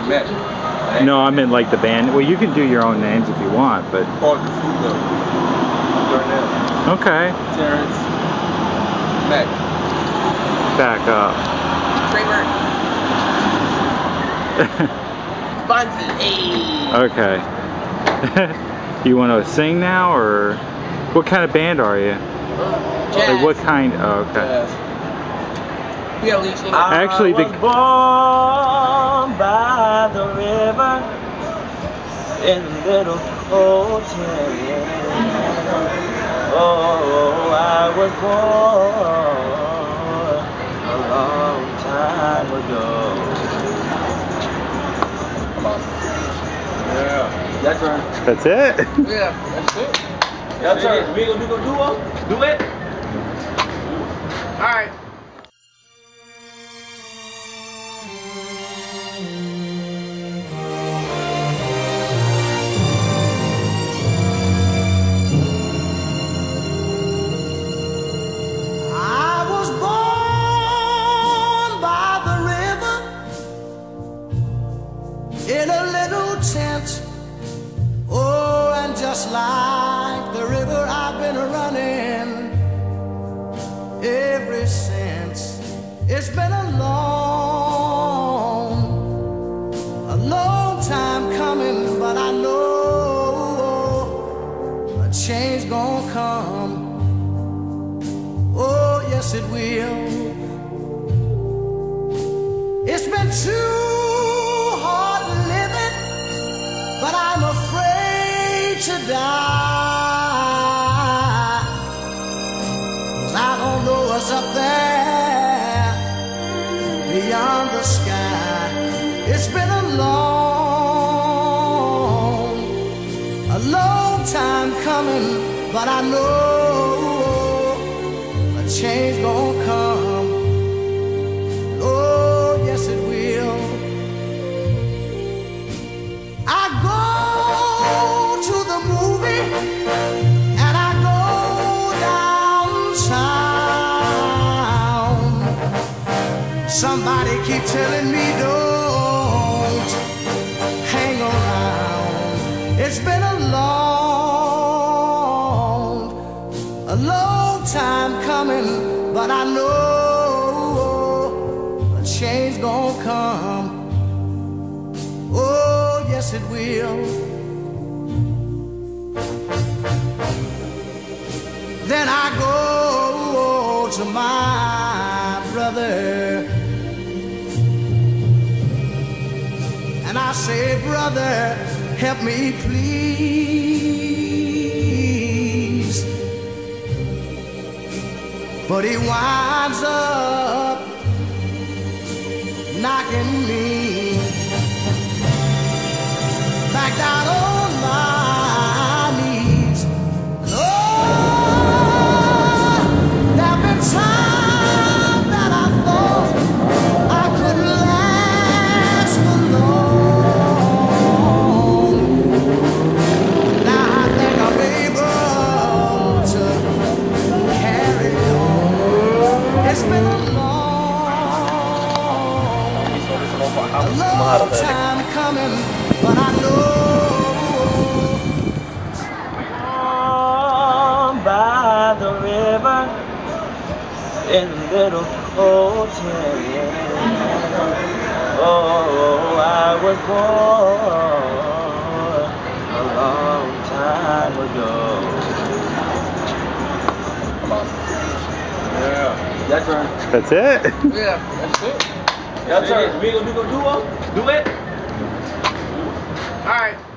Matt. No, I meant like the band. Well, you can do your own names if you want, but... Parker Fugo. Darnell. Okay. Terrence. Matt. Back up. Kramer. Bunzy. Hey. Okay. You want to sing now, or what kind of band are you? Jazz. Like what kind? Oh, okay. Yes. We got a lead singer. Actually, I was born by the river in a little hotel. Oh, I was born a long time ago. Come on. Yeah. Your turn. That's it. Yeah. That's it. Your turn. We gonna do it. All right. I was born by the river in a little tent. Oh, and just like the river, I've been running ever since. It's been a long time coming, but I know a change gonna come. Oh, yes it will. It's been too hard living, but I'm afraid to die, 'cause I don't know what's up there beyond the sky. It's been a long time coming, but I know change gonna come. Oh, yes it will. I go to the movie and I go downtown. Somebody keep telling me don't hang around. It's been a long time coming, but I know a change gonna come. Oh, yes it will. Then I go to my brother and I say, brother, help me please. But he winds up knocking me back down on my knees. Oh, there've been times that I thought I couldn't last for long. Now I think I'm able to carry on. It's been a long time coming, but I know by the river in a little hotel. Oh, I was born a long time ago. Come on. Yeah. Your turn. That's it. Yeah. That's it. Your turn. We gonna do it. All right.